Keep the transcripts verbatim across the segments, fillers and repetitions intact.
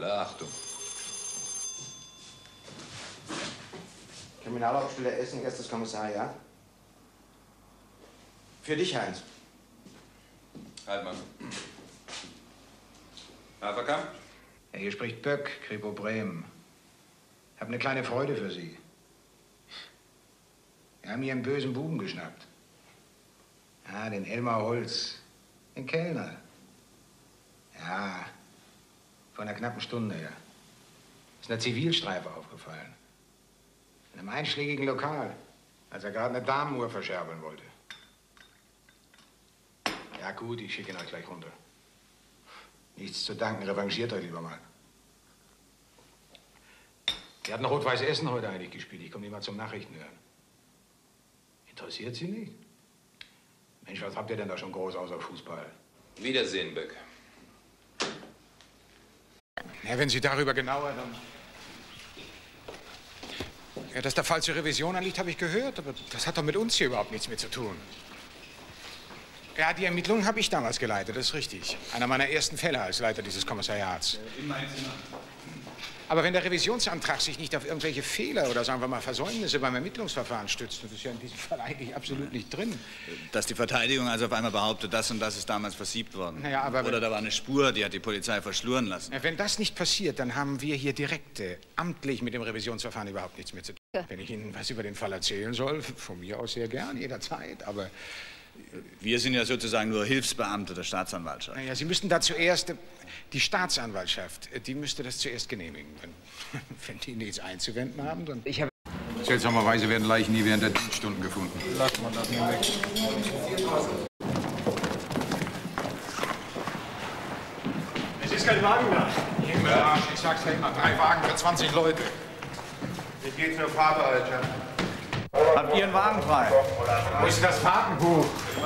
Alle Achtung. Kriminalhauptstelle Essen, erstes Kommissariat. Für dich, Heinz. Halt mal. Haferkamp? Ja, hier spricht Böck, Kripo Bremen. Ich habe eine kleine Freude für Sie. Wir haben hier einen bösen Buben geschnappt. Ja, den Elmar Holz. Den Kellner. Ja, vor einer knappen Stunde, ja. Ist einer Zivilstreife aufgefallen. In einem einschlägigen Lokal, als er gerade eine Damenuhr verscherbeln wollte. Ja gut, ich schicke ihn euch gleich runter. Nichts zu danken, revanchiert euch lieber mal. Wir hatten Rot-Weiß Essen heute eigentlich gespielt. Ich komme nicht mal zum Nachrichten hören. Interessiert Sie nicht? Mensch, was habt ihr denn da schon groß außer Fußball? Wiedersehen, Böck. Ja, wenn Sie darüber genauer dann... Ja, dass der Fall zur Revision anliegt, habe ich gehört. Aber das hat doch mit uns hier überhaupt nichts mehr zu tun. Ja, die Ermittlungen habe ich damals geleitet, das ist richtig. Einer meiner ersten Fälle als Leiter dieses Kommissariats. In mein Zimmer. Aber wenn der Revisionsantrag sich nicht auf irgendwelche Fehler oder, sagen wir mal, Versäumnisse beim Ermittlungsverfahren stützt, das ist ja in diesem Fall eigentlich absolut nicht drin. Dass die Verteidigung also auf einmal behauptet, das und das ist damals versiebt worden. Naja, aber Oder da war eine Spur, die hat die Polizei verschluren lassen. Wenn das nicht passiert, dann haben wir hier direkte, amtlich mit dem Revisionsverfahren überhaupt nichts mehr zu tun. Ja. Wenn ich Ihnen was über den Fall erzählen soll, von mir aus sehr gern, jederzeit, aber... Wir sind ja sozusagen nur Hilfsbeamte der Staatsanwaltschaft. Naja, Sie müssten da zuerst... Die Staatsanwaltschaft, die müsste das zuerst genehmigen. Wenn, wenn die nichts einzuwenden haben, dann... Ich habe... Seltsamerweise werden Leichen nie während der Dienststunden gefunden. Lass mal das nur weg. Es ist kein Wagen da. Himmel, ich sag's ja immer, drei Wagen für zwanzig Leute. Ich gehe zur Fahrbereitschaft. Habt ihr einen Wagen frei? Wo ist das Fahrtenbuch?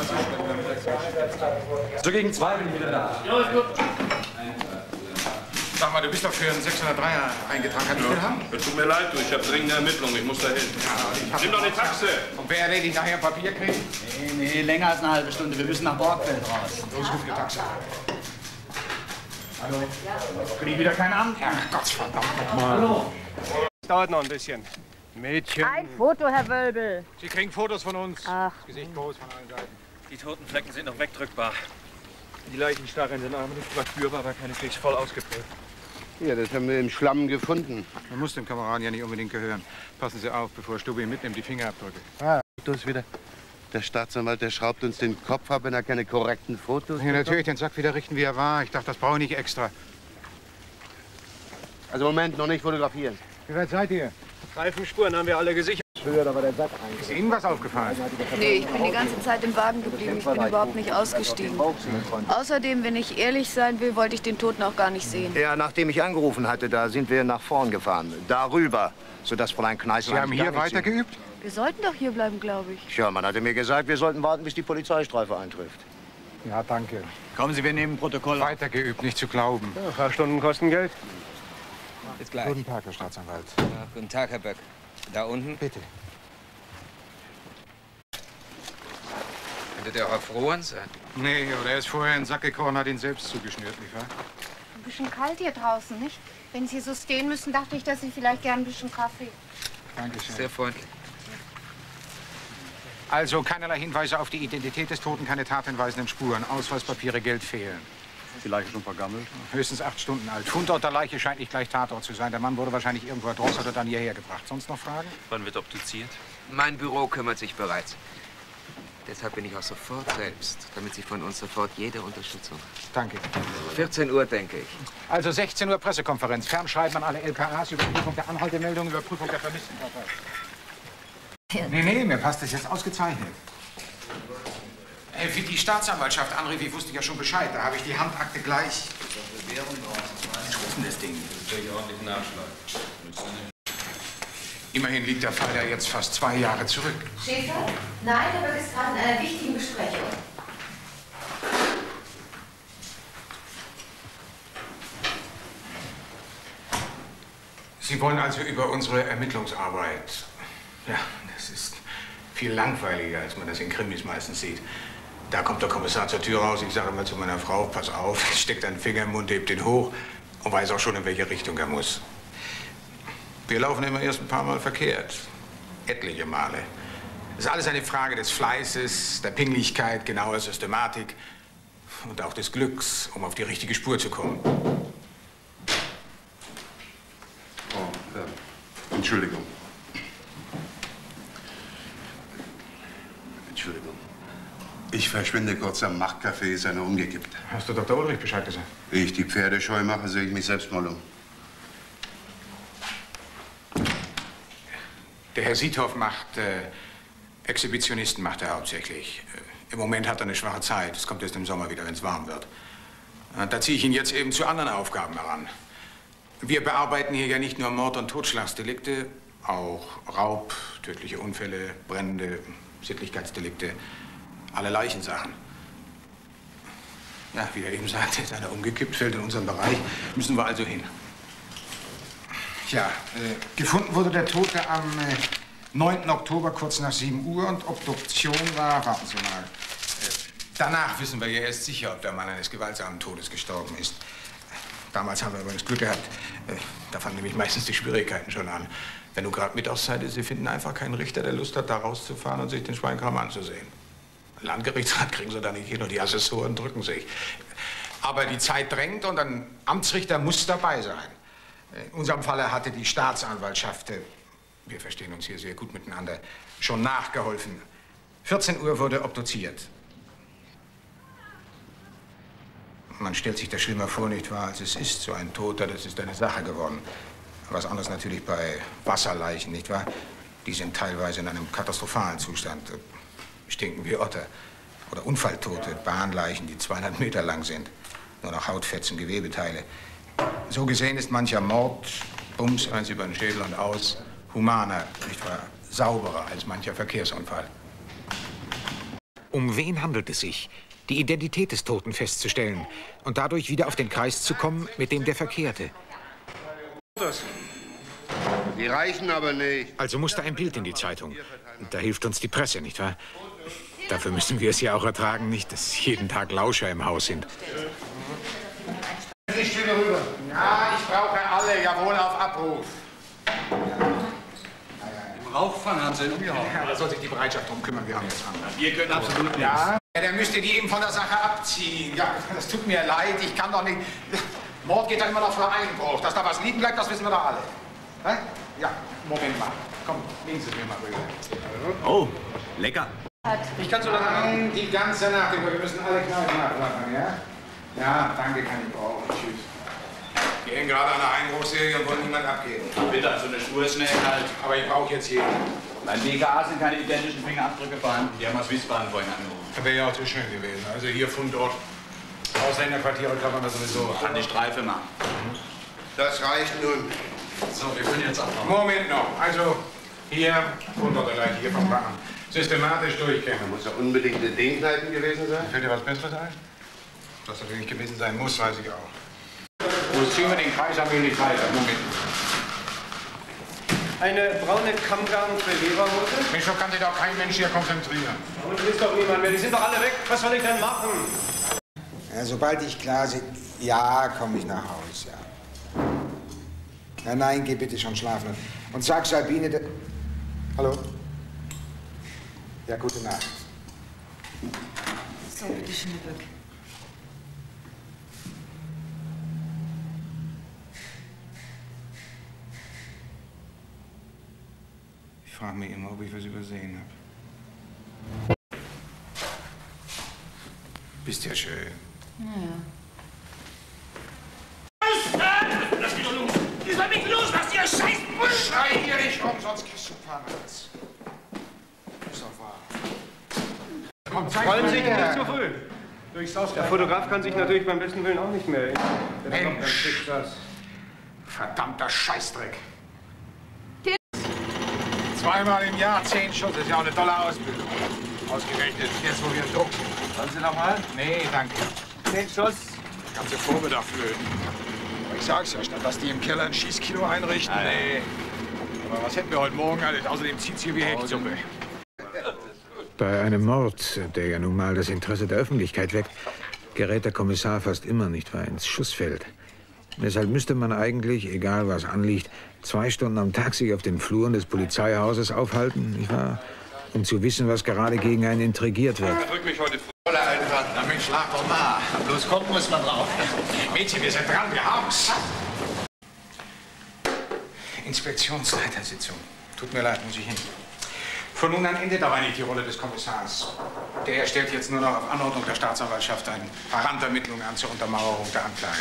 So gegen zwei bin ich wieder da. Ja, ist gut. Sag mal, du bist doch für einen sechshundertdreier eingetragen. Kann ich den haben? Ja, tut mir leid, du. Ich habe dringende Ermittlungen. Ich muss da hin. Ja, Nimm doch eine Taxe. Und wer erledigt nachher Papier kriegt? Nee, nee, länger als eine halbe Stunde. Wir müssen nach Borgfeld raus. Los, ruf eine Taxe. Hallo? Krieg ich wieder keinen Amt? Ach Gott, verdammt nochmal. Hallo? Das dauert noch ein bisschen. Mädchen. Ein Foto, Herr Wölbel. Sie kriegen Fotos von uns. Ach. Das Gesicht groß von allen Seiten. Die toten Flecken sind noch wegdrückbar. Die Leichenstarre in den Armen nicht überspürbar, aber keineswegs voll ausgeprägt. Ja, das haben wir im Schlamm gefunden. Man muss dem Kameraden ja nicht unbedingt gehören. Passen Sie auf, bevor Stubbi ihn mitnimmt, die Fingerabdrücke. Ah, Fotos wieder. Der Staatsanwalt, der schraubt uns den Kopf ab, wenn er keine korrekten Fotos Ja, natürlich, den Sack wieder richten, wie er war. Ich dachte, das brauche ich nicht extra. Also Moment, noch nicht fotografieren. Wie weit seid ihr? Reifenspuren haben wir alle gesichert. Ist Ihnen was aufgefallen? Nee, ich bin die ganze Zeit im Wagen geblieben. Ich bin überhaupt nicht ausgestiegen. Außerdem, wenn ich ehrlich sein will, wollte ich den Toten auch gar nicht sehen. Ja, nachdem ich angerufen hatte, da sind wir nach vorn gefahren. Darüber, sodass Fräulein Kneißl... Sie haben hier weiter geübt? Wir sollten doch hier bleiben, glaube ich. Tja, man hatte mir gesagt, wir sollten warten, bis die Polizeistreife eintrifft. Ja, danke. Kommen Sie, wir nehmen Protokoll. Weiter geübt, nicht zu glauben. Ja, Fahrstunden kosten Geld. Bis gleich. Guten Tag, Herr Staatsanwalt. Ja, guten Tag, Herr Böck. Da unten? Bitte. Könnte der Herr Frohn sein? Nee, oder er ist vorher in den Sack gekrochen, hat ihn selbst zugeschnürt, nicht wahr? Ein bisschen kalt hier draußen, nicht? Wenn Sie so stehen müssen, dachte ich, dass Sie vielleicht gern ein bisschen Kaffee. Dankeschön. Sehr freundlich. Also keinerlei Hinweise auf die Identität des Toten, keine tathinweisenden Spuren. Ausweispapiere, Geld fehlen. Die Leiche schon vergammelt? Höchstens acht Stunden alt. Fundort der Leiche scheint nicht gleich Tatort zu sein. Der Mann wurde wahrscheinlich irgendwo erdrosselt oder dann hierher gebracht. Sonst noch Fragen? Wann wird obduziert? Mein Büro kümmert sich bereits. Deshalb bin ich auch sofort selbst, damit Sie von uns sofort jede Unterstützung haben. Danke. vierzehn Uhr, denke ich. Also sechzehn Uhr Pressekonferenz. Fernschreiben an alle L K As, Überprüfung der Anhaltemeldung, Überprüfung der Vermisstenverfahren. Nee, nee, mir passt das jetzt ausgezeichnet. Äh, wie die Staatsanwaltschaft anrief, ich wusste ja schon Bescheid. Da habe ich die Handakte gleich. Was ist denn das Ding? Natürlich ordentlich nachschlagen. Immerhin liegt der Fall ja jetzt fast zwei Jahre zurück. Schäfer? Nein, aber ist gerade in einer wichtigen Besprechung. Sie wollen also über unsere Ermittlungsarbeit. Ja, das ist viel langweiliger, als man das in Krimis meistens sieht. Da kommt der Kommissar zur Tür raus, ich sage mal zu meiner Frau, pass auf, steckt einen Finger im Mund, hebt ihn hoch und weiß auch schon, in welche Richtung er muss. Wir laufen immer erst ein paar Mal verkehrt. Etliche Male. Das ist alles eine Frage des Fleißes, der Pinglichkeit, genauer Systematik und auch des Glücks, um auf die richtige Spur zu kommen. Oh, äh, Entschuldigung. Entschuldigung. Ich verschwinde kurz am Machtcafé, ist einer umgekippt. Hast du Doktor Ulrich Bescheid gesagt? Wie ich die Pferde scheu mache, sehe ich mich selbst mal um. Der Herr Siethoff macht, äh, Exhibitionisten macht er hauptsächlich. Äh, Im Moment hat er eine schwache Zeit. Es kommt erst im Sommer wieder, wenn es warm wird. Und da ziehe ich ihn jetzt eben zu anderen Aufgaben heran. Wir bearbeiten hier ja nicht nur Mord- und Totschlagsdelikte, auch Raub, tödliche Unfälle, Brände, Sittlichkeitsdelikte, alle Leichensachen. Ja, wie er eben sagte, ist einer umgekippt, fällt in unseren Bereich, müssen wir also hin. Tja, äh, gefunden wurde der Tote am äh, neunten Oktober kurz nach sieben Uhr und Obduktion war, warten Sie mal. Äh, danach wissen wir ja erst sicher, ob der Mann eines gewaltsamen Todes gestorben ist. Damals haben wir übrigens Glück gehabt. Äh, da fangen nämlich meistens die Schwierigkeiten schon an. Wenn du gerade Mittagszeit ist, Sie finden einfach keinen Richter, der Lust hat, da rauszufahren und sich den Schweinkram anzusehen. Landgerichtsrat kriegen Sie da nicht hin und die Assessoren drücken sich. Aber die Zeit drängt und ein Amtsrichter muss dabei sein. In unserem Falle hatte die Staatsanwaltschaft, wir verstehen uns hier sehr gut miteinander, schon nachgeholfen. vierzehn Uhr wurde obduziert. Man stellt sich das schlimmer vor, nicht wahr, als es ist. So ein Toter, das ist eine Sache geworden. Was anderes natürlich bei Wasserleichen, nicht wahr? Die sind teilweise in einem katastrophalen Zustand. Stinken wie Otter. Oder Unfalltote, Bahnleichen, die zweihundert Meter lang sind. Nur noch Hautfetzen, Gewebeteile. So gesehen ist mancher Mord, Bums, eins über den Schädel und aus, humaner, nicht wahr, sauberer als mancher Verkehrsunfall. Um wen handelt es sich? Die Identität des Toten festzustellen und dadurch wieder auf den Kreis zu kommen, mit dem der verkehrte. Die reichen aber nicht. Also musste ein Bild in die Zeitung. Da hilft uns die Presse, nicht wahr? Dafür müssen wir es ja auch ertragen, nicht, dass jeden Tag Lauscher im Haus sind. Ich will rüber. Ja, ich brauche alle, jawohl, auf Abruf. Im Rauchfang haben Sie umgehauen. Ja, da soll sich die Bereitschaft drum kümmern, wir haben jetzt andere. Wir können absolut nichts. Ja, der müsste die eben von der Sache abziehen. Ja, das tut mir leid, ich kann doch nicht... Mord geht doch immer noch vor Einbruch. Dass da was liegen bleibt, das wissen wir doch alle. Hä? Ja, Moment mal. Komm, legen Sie es mir mal rüber. Oh, lecker. Ich kann so lange... Nein, die ganze Nacht über. Wir müssen alle Kneipen nachladen, ja? Ja, danke, kann ich brauchen. Tschüss. Wir hängen gerade an einer Einbruchserie und wollen niemand abgeben. Bitte, also eine Spur ist schnell halt. Aber ich brauche jetzt jeden. Beim B K A sind keine identischen Fingerabdrücke vorhanden. Die haben aus Wiesbaden vorhin angerufen. Das wäre ja auch zu schön gewesen. Also hier Fundort. Ausländerquartiere kann man das sowieso. An die Streife machen. Das reicht nun. So, wir können jetzt abhauen. Moment noch. Also hier Fundort gleich hier vom Wachen. Systematisch durchkämmen. Muss ja unbedingt in den Kneipen gewesen sein. Fällt dir was Besseres ein? Dass er nicht gewesen sein muss, weiß ich auch. Wo ziehen wir den Kreis allmählich weiter? Moment. Eine braune Kammgarn für Leberwurzel? Mensch, so kann sich doch kein Mensch hier konzentrieren. Und ist doch niemand mehr. Die sind doch alle weg. Was soll ich denn machen? Ja, sobald ich klar sehe, ja, komme ich nach Haus, ja. Nein, nein, geh bitte schon schlafen. Und sag Sabine, de... Hallo? Ja, gute Nacht. So, bitte schön, Herr Böck. Ich frage mich immer, ob ich was übersehen habe. Bist ja schön. Naja. Lass mich doch los! Ihr sollt mich los, was ihr scheiß Busch! Schrei hier nicht rum, sonst kriegst du Paras. Ist doch wahr. Komm, zeig Wollen mal Sie her. nicht zu früh? Der Fotograf kann sich natürlich beim besten Willen auch nicht mehr erinnern. Mensch! Verdammter Scheißdreck. Zweimal im Jahr zehn Schuss, das ist ja auch eine tolle Ausbildung. Ausgerechnet jetzt, wo wir drucken. Wollen Sie noch mal? Nee, danke. Zehn Schuss. Ganze Vormittag flöten. Aber ich sag's ja, statt dass die im Keller ein Schießkino einrichten, nee. Aber was hätten wir heute Morgen alles? Außerdem zieht's hier wie Hechtsuppe. Bei einem Mord, der ja nun mal das Interesse der Öffentlichkeit weckt, gerät der Kommissar fast immer, nicht wahr, ins Schussfeld. Deshalb müsste man eigentlich, egal was anliegt, zwei Stunden am Tag sich auf den Fluren des Polizeihauses aufhalten, nicht wahr? Um zu wissen, was gerade gegen einen intrigiert wird. Drück mich heute Voller Alter. Na Mensch, schlag doch mal. Bloß gucken muss man drauf. Mädchen, wir sind dran, wir haben's. Inspektionsleitersitzung. Tut mir leid, muss ich hin. Von nun an endet aber nicht die Rolle des Kommissars. Der erstellt jetzt nur noch auf Anordnung der Staatsanwaltschaft ein paar Randermittlungen an zur Untermauerung der Anklage.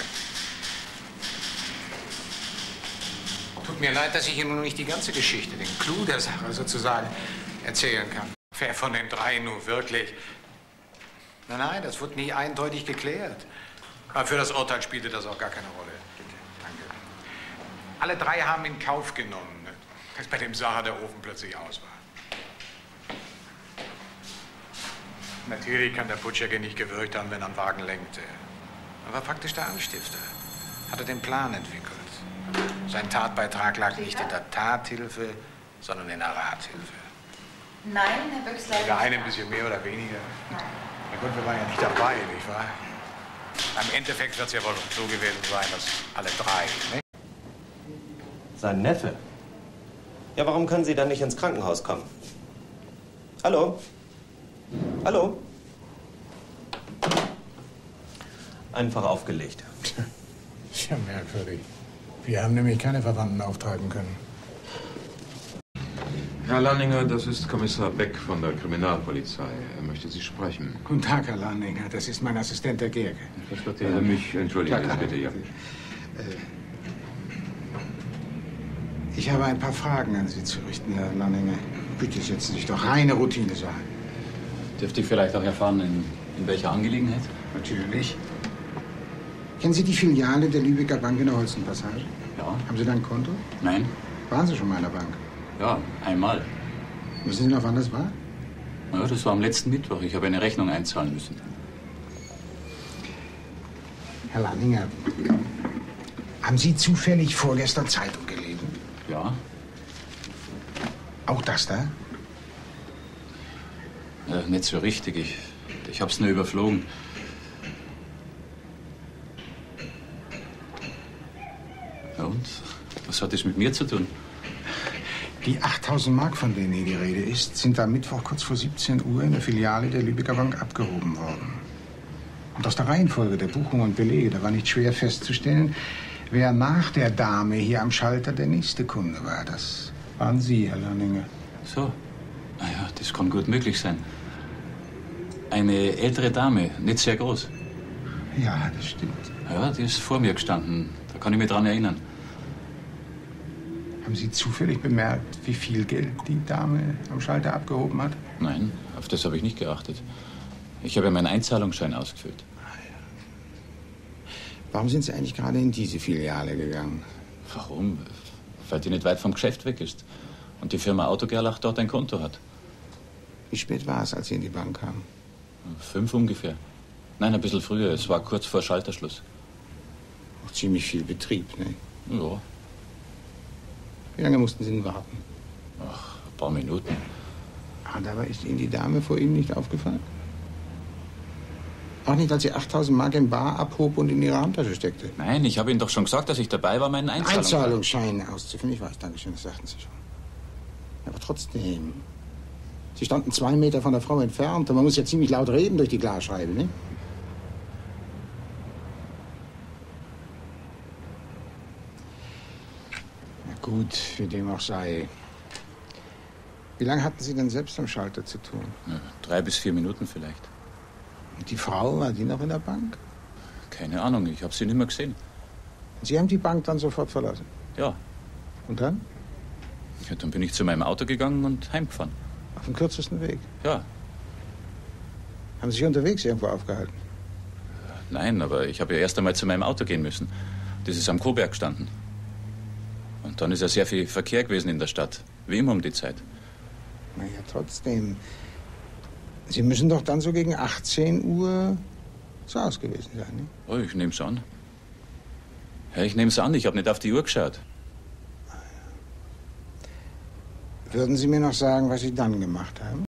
Tut mir leid, dass ich Ihnen nur nicht die ganze Geschichte, den Clou der Sache sozusagen, erzählen kann. Wer von den drei nun wirklich? Nein, nein, das wird nie eindeutig geklärt. Aber für das Urteil spielte das auch gar keine Rolle. Bitte, danke. Alle drei haben in Kauf genommen, dass bei dem Sacher der Ofen plötzlich aus war. Natürlich kann der Butcher nicht gewirkt haben, wenn er einen Wagen lenkte. Er war praktisch der Anstifter. Hat er den Plan entwickelt. Sein Tatbeitrag lag nicht in der Tathilfe, sondern in der Rathilfe. Nein, Herr Böcksler. Der eine ein bisschen mehr oder weniger. Na gut, wir waren ja nicht dabei, nicht wahr? Am Endeffekt wird es ja wohl so gewesen sein, dass alle drei, ne? Sein Neffe? Ja, warum können Sie dann nicht ins Krankenhaus kommen? Hallo? Hallo? Einfach aufgelegt. Ist ja merkwürdig. Wir haben nämlich keine Verwandten auftreiben können. Herr Lanninger, das ist Kommissar Beck von der Kriminalpolizei. Er möchte Sie sprechen. Guten Tag, Herr Lanninger. Das ist mein Assistent, der Gerke. Das wird er mich. Entschuldigen Sie bitte, ja. Ich habe ein paar Fragen an Sie zu richten, Herr Lanninger. Bitte setzen Sie sich doch. Reine Routinesache. Dürfte ich vielleicht auch erfahren, in, in welcher Angelegenheit? Natürlich. Kennen Sie die Filiale der Lübecker Bank in der Holstenpassage? Ja. Haben Sie da ein Konto? Nein. Waren Sie schon mal in der Bank? Ja, einmal. Wissen Sie noch, wann das war? Ja, das war am letzten Mittwoch. Ich habe eine Rechnung einzahlen müssen. Herr Lanninger, haben Sie zufällig vorgestern Zeitung gelesen? Ja. Auch das da? Ja, nicht so richtig. Ich, ich habe es nur überflogen. Ja, und? Was hat das mit mir zu tun? Die achttausend Mark, von denen hier die Rede ist, sind am Mittwoch kurz vor siebzehn Uhr in der Filiale der Lübecker Bank abgehoben worden. Und aus der Reihenfolge der Buchungen und Belege, da war nicht schwer festzustellen, wer nach der Dame hier am Schalter der nächste Kunde war. Das waren Sie, Herr Lanninger. So. Ah ja, das kann gut möglich sein. Eine ältere Dame, nicht sehr groß. Ja, das stimmt. Ja, die ist vor mir gestanden. Da kann ich mich dran erinnern. Haben Sie zufällig bemerkt, wie viel Geld die Dame am Schalter abgehoben hat? Nein, auf das habe ich nicht geachtet. Ich habe ja meinen Einzahlungsschein ausgefüllt. Warum sind Sie eigentlich gerade in diese Filiale gegangen? Warum? Weil die nicht weit vom Geschäft weg ist. Und die Firma Autogerlach dort ein Konto hat. Wie spät war es, als Sie in die Bank kamen? Fünf ungefähr. Nein, ein bisschen früher. Es war kurz vor Schalterschluss. Auch ziemlich viel Betrieb, ne? Ja. Wie lange mussten Sie denn warten? Ach, ein paar Minuten. Ah, dabei ist Ihnen die Dame vor Ihnen nicht aufgefallen? Auch nicht, als sie achttausend Mark in Bar abhob und in Ihre Handtasche steckte? Nein, ich habe Ihnen doch schon gesagt, dass ich dabei war, meinen Einzahlungsschein... Einzahlungsschein auszufüllen. Ich weiß, danke schön, das sagten Sie schon. Aber trotzdem. Sie standen zwei Meter von der Frau entfernt und man muss ja ziemlich laut reden durch die Glasscheibe, ne? Na gut, wie dem auch sei. Wie lange hatten Sie denn selbst am Schalter zu tun? Ja, drei bis vier Minuten vielleicht. Und die Frau, war die noch in der Bank? Keine Ahnung, ich habe sie nicht mehr gesehen. Sie haben die Bank dann sofort verlassen? Ja. Und dann? Ja, dann bin ich zu meinem Auto gegangen und heimgefahren. Auf dem kürzesten Weg? Ja. Haben Sie sich unterwegs irgendwo aufgehalten? Nein, aber ich habe ja erst einmal zu meinem Auto gehen müssen. Das ist am Coburg gestanden. Und dann ist ja sehr viel Verkehr gewesen in der Stadt. Wie immer um die Zeit. Na ja, trotzdem. Sie müssen doch dann so gegen achtzehn Uhr zu Hause gewesen sein, ne? Oh, ich nehm's an. Ja, ich nehm's an. Ich habe nicht auf die Uhr geschaut. Würden Sie mir noch sagen, was Sie dann gemacht haben?